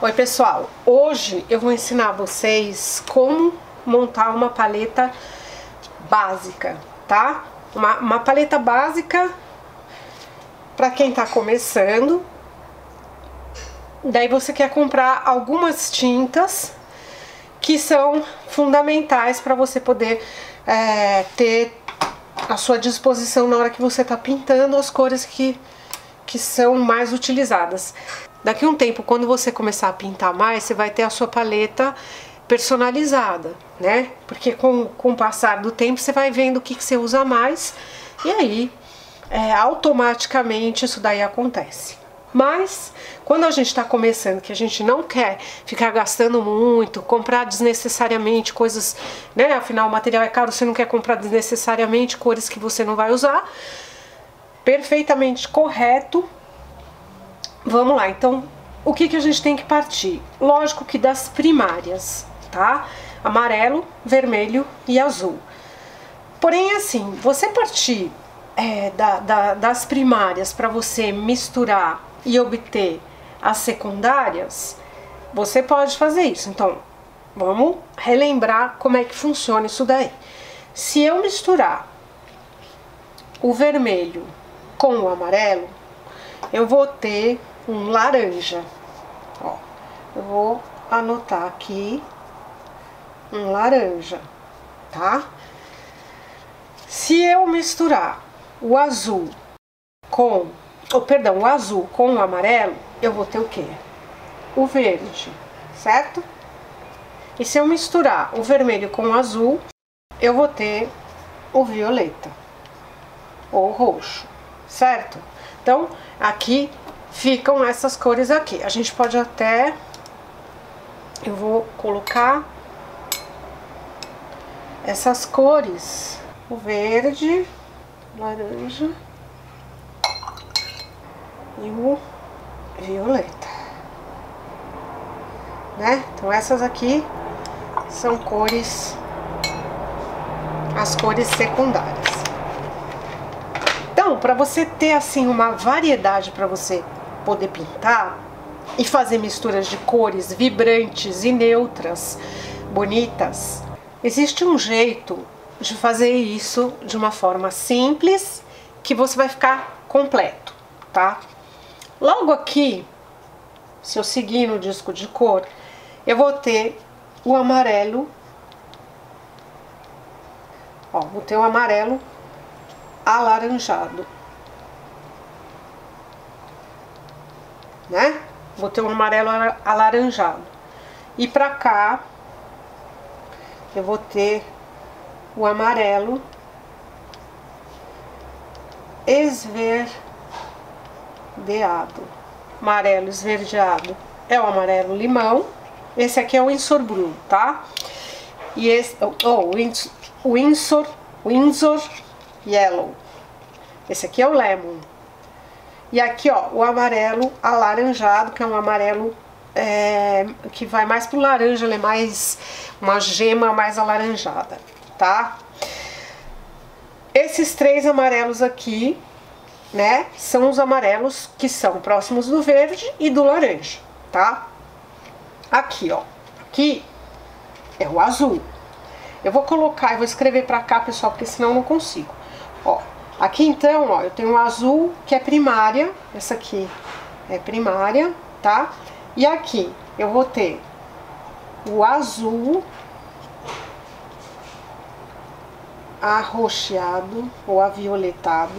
Oi pessoal, hoje eu vou ensinar vocês como montar uma paleta básica, tá? Uma paleta básica para quem tá começando. Daí você quer comprar algumas tintas que são fundamentais para você poder ter à sua disposição na hora que você tá pintando as cores que são mais utilizadas. Daqui a um tempo, quando você começar a pintar mais, você vai ter a sua paleta personalizada, né? Porque com o passar do tempo você vai vendo o que você usa mais e aí automaticamente isso daí acontece. Mas quando a gente está começando, que a gente não quer ficar gastando muito, comprar desnecessariamente coisas, né? Afinal o material é caro, você não quer comprar desnecessariamente cores que você não vai usar. Perfeitamente correto. Vamos lá, então, o que a gente tem que partir? Lógico que das primárias, tá? Amarelo, vermelho e azul. Porém, assim, você partir das primárias para você misturar e obter as secundárias, você pode fazer isso. Então, vamos relembrar como é que funciona isso daí. Se eu misturar o vermelho com o amarelo, eu vou ter um laranja. Ó, eu vou anotar aqui um laranja, tá? Se eu misturar o azul com, o azul com o amarelo, eu vou ter o quê? O verde, certo? E se eu misturar o vermelho com o azul, eu vou ter o violeta ou roxo, certo? Então, aqui ficam essas cores aqui. A gente pode até... Eu vou colocar essas cores. O verde, laranja e o violeta, né? Então essas aqui são cores, as cores secundárias. Então, para você ter assim uma variedade para você poder pintar e fazer misturas de cores vibrantes e neutras, bonitas, existe um jeito de fazer isso de uma forma simples que você vai ficar completo, tá? Logo aqui, se eu seguir no disco de cor, eu vou ter o amarelo, ó, vou ter o amarelo alaranjado, né? Vou ter um amarelo alaranjado. E pra cá eu vou ter o amarelo esverdeado. Amarelo esverdeado é o amarelo limão. Esse aqui é o Winsor Blue, tá? E esse, Winsor Yellow. Esse aqui é o Lemon. E aqui, ó, o amarelo alaranjado, que é um amarelo que vai mais pro laranja, ele é mais uma gema mais alaranjada, tá? Esses três amarelos aqui, né, são os amarelos que são próximos do verde e do laranja, tá? Aqui, ó, aqui é o azul. Eu vou colocar, eu vou escrever pra cá, pessoal, porque senão eu não consigo. Ó, aqui então, ó, eu tenho o azul, que é primária, essa aqui é primária, tá? E aqui eu vou ter o azul arroxeado ou avioletado,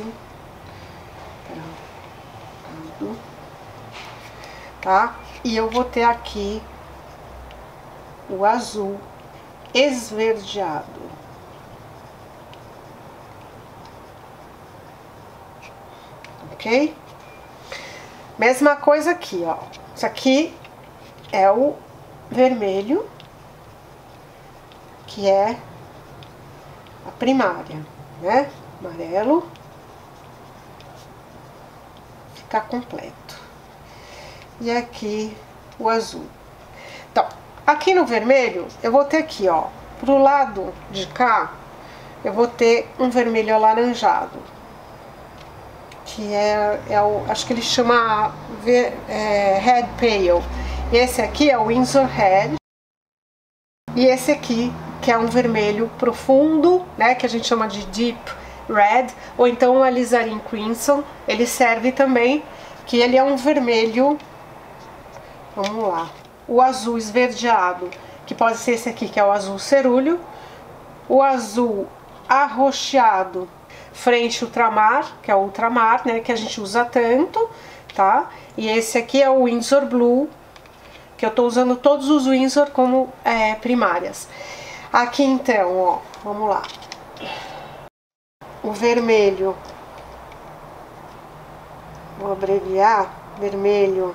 tá? E eu vou ter aqui o azul esverdeado. Ok? Mesma coisa aqui, ó. Isso aqui é o vermelho, que é a primária, né? Amarelo. Fica completo. E aqui o azul. Então, aqui no vermelho, eu vou ter aqui, ó, pro lado de cá, eu vou ter um vermelho alaranjado. Que acho que ele chama Red Pale. Esse aqui é o Winsor Red. E esse aqui, que é um vermelho profundo, né, que a gente chama de Deep Red, ou então o Alizarin Crimson, ele serve também, que ele é um vermelho, vamos lá, o azul esverdeado, que pode ser esse aqui, que é o azul cerúleo, o azul arroxeado frente ultramar, que é o ultramar, né, que a gente usa tanto, tá? E esse aqui é o Winsor Blue, que eu tô usando todos os Winsor como primárias. Aqui então, ó, vamos lá. O vermelho, vou abreviar, vermelho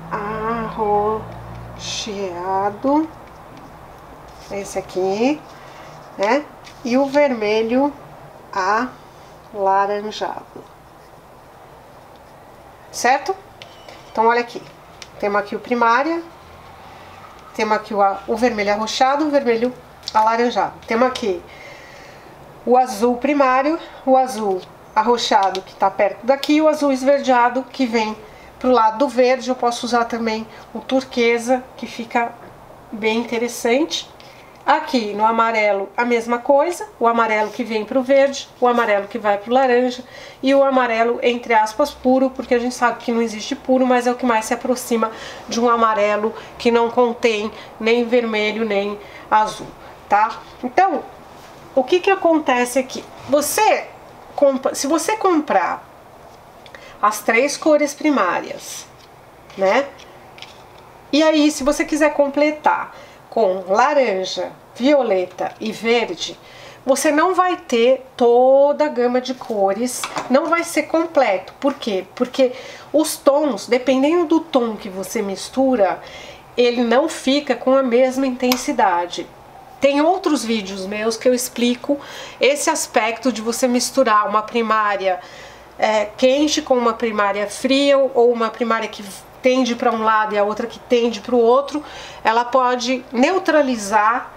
arroxeado, esse aqui, né? E o vermelho alaranjado, certo? Então olha aqui, temos aqui o primária, temos aqui o vermelho arroxeado, o vermelho alaranjado. Temos aqui o azul primário, o azul arroxeado que está perto daqui, e o azul esverdeado que vem pro lado do verde. Eu posso usar também o turquesa, que fica bem interessante. Aqui no amarelo a mesma coisa, o amarelo que vem pro verde, o amarelo que vai pro laranja e o amarelo entre aspas puro, porque a gente sabe que não existe puro, mas é o que mais se aproxima de um amarelo que não contém nem vermelho nem azul, tá? Então, o que que acontece aqui? Se você comprar as 3 cores primárias, né? E aí, se você quiser completar com laranja, violeta e verde, você não vai ter toda a gama de cores, não vai ser completo. Por quê? Porque os tons, dependendo do tom que você mistura, ele não fica com a mesma intensidade. Tem outros vídeos meus que eu explico esse aspecto de você misturar uma primária quente com uma primária fria, ou uma primária que tende para um lado e a outra que tende para o outro. Ela pode neutralizar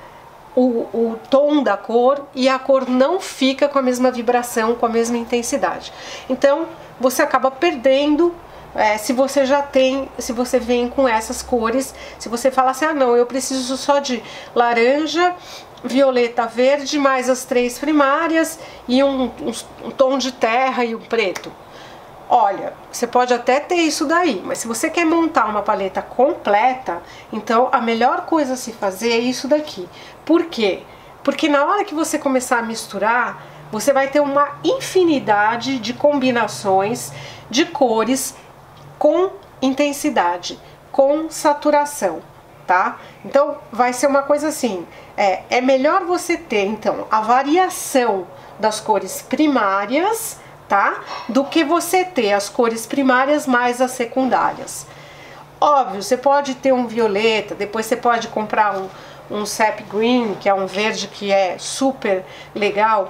o tom da cor e a cor não fica com a mesma vibração, com a mesma intensidade. Então você acaba perdendo se você já tem, se você vem com essas cores. Se você fala assim, ah não, eu preciso só de laranja, violeta, verde, mais as 3 primárias e um tom de terra e um preto. Olha, você pode até ter isso daí, mas se você quer montar uma paleta completa, então a melhor coisa a se fazer é isso daqui. Por quê? Porque na hora que você começar a misturar, você vai ter uma infinidade de combinações de cores com intensidade, com saturação, tá? Então vai ser uma coisa assim, é melhor você ter então a variação das cores primárias, tá? Do que você ter as cores primárias mais as secundárias. Óbvio, você pode ter um violeta, depois você pode comprar um sap green, que é um verde que é super legal.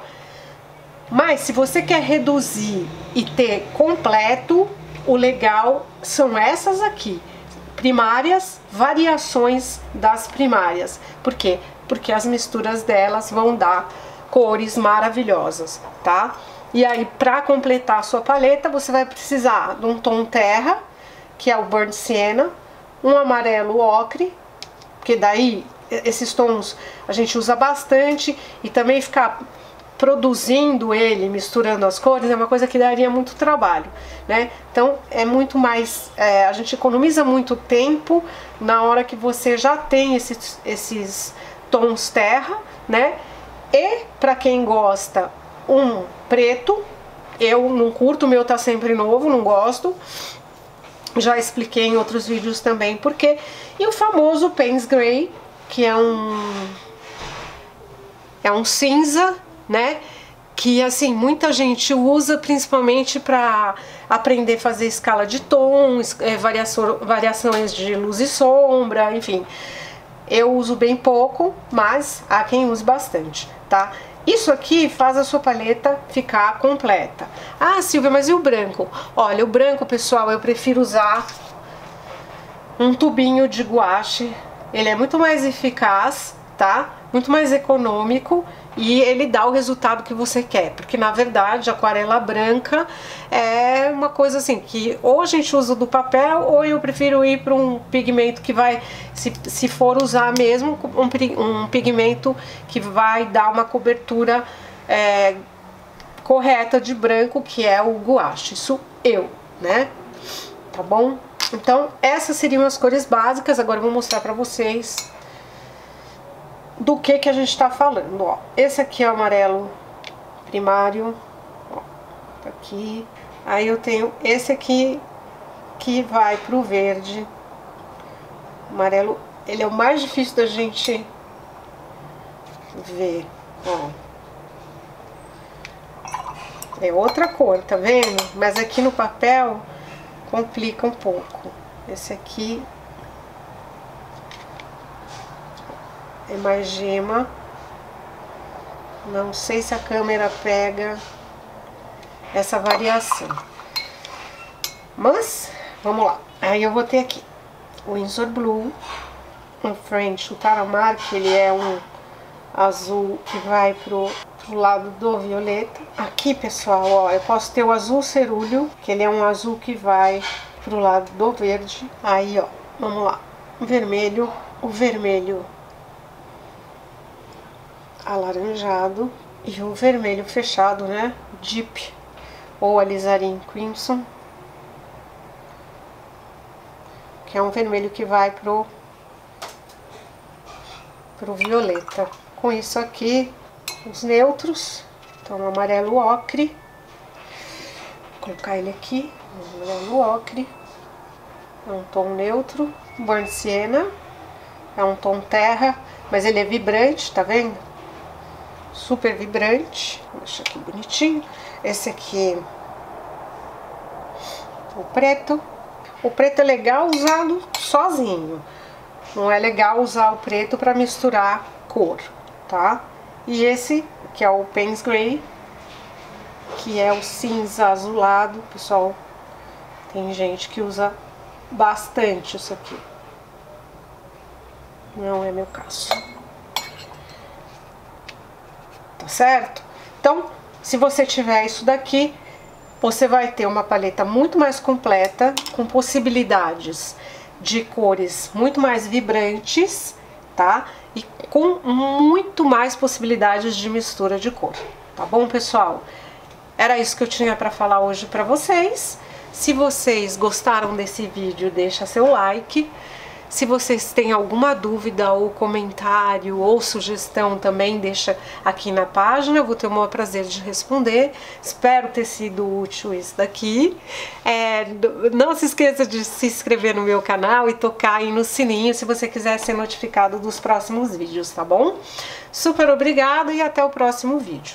Mas se você quer reduzir e ter completo, o legal são essas aqui, primárias, variações das primárias. Por quê? Porque as misturas delas vão dar cores maravilhosas, tá? E aí, para completar a sua paleta, você vai precisar de um tom terra, que é o Burnt Sienna, um amarelo ocre, que daí esses tons a gente usa bastante, e também ficar produzindo ele, misturando as cores, é uma coisa que daria muito trabalho, né? Então é muito mais, a gente economiza muito tempo na hora que você já tem esses tons terra, né? E para quem gosta um preto, eu não curto, o meu tá sempre novo, não gosto. Já expliquei em outros vídeos também porque. E o famoso Payne's Gray, que é um cinza, né? Que assim, muita gente usa principalmente para aprender a fazer escala de tons, variações de luz e sombra, enfim. Eu uso bem pouco, mas há quem use bastante, tá? Isso aqui faz a sua paleta ficar completa. Ah, Silvia, mas e o branco? Olha, o branco, pessoal, eu prefiro usar um tubinho de guache. Ele é muito mais eficaz, tá? muito mais econômico e ele dá o resultado que você quer, porque na verdade a aquarela branca é uma coisa assim que ou a gente usa do papel ou eu prefiro ir para um pigmento que vai, se for usar mesmo, um pigmento que vai dar uma cobertura correta de branco, que é o guache, isso né? Tá bom? Então essas seriam as cores básicas. Agora eu vou mostrar pra vocês do que a gente tá falando, ó. Esse aqui é o amarelo primário, ó, tá aqui. Aí eu tenho esse aqui que vai pro verde. O amarelo, ele é o mais difícil da gente ver, ó. É outra cor, tá vendo? Mas aqui no papel complica um pouco. Esse aqui é mais gema. Não sei se a câmera pega essa variação. Mas, vamos lá. Aí eu vou ter aqui o Winsor Blue, um French, o Taramar, que ele é um azul que vai pro lado do violeta. Aqui, pessoal, ó, eu posso ter o azul cerúleo, que ele é um azul que vai pro lado do verde. Aí, ó, vamos lá. O vermelho alaranjado e o vermelho fechado, né? Deep ou alizarin crimson, que é um vermelho que vai pro violeta. Com isso aqui, os neutros, então o amarelo ocre, vou colocar ele aqui, o amarelo ocre, é um tom neutro. Burnt Sienna, é um tom terra, mas ele é vibrante, tá vendo? Super vibrante, vou deixar aqui bonitinho. Esse aqui, o preto é legal usado sozinho, não é legal usar o preto para misturar cor, tá? E esse, que é o Payne's Gray, que é o cinza azulado. Pessoal, tem gente que usa bastante isso aqui. Não é meu caso. Tá certo? Então, se você tiver isso daqui, você vai ter uma paleta muito mais completa, com possibilidades de cores muito mais vibrantes, tá? E com muito mais possibilidades de mistura de cor, tá bom, pessoal? Era isso que eu tinha para falar hoje para vocês. Se vocês gostaram desse vídeo, deixa seu like. Se vocês têm alguma dúvida ou comentário ou sugestão, também deixa aqui na página, eu vou ter o maior prazer de responder. Espero ter sido útil isso daqui. Não se esqueça de se inscrever no meu canal e tocar aí no sininho se você quiser ser notificado dos próximos vídeos, tá bom? Super obrigada e até o próximo vídeo.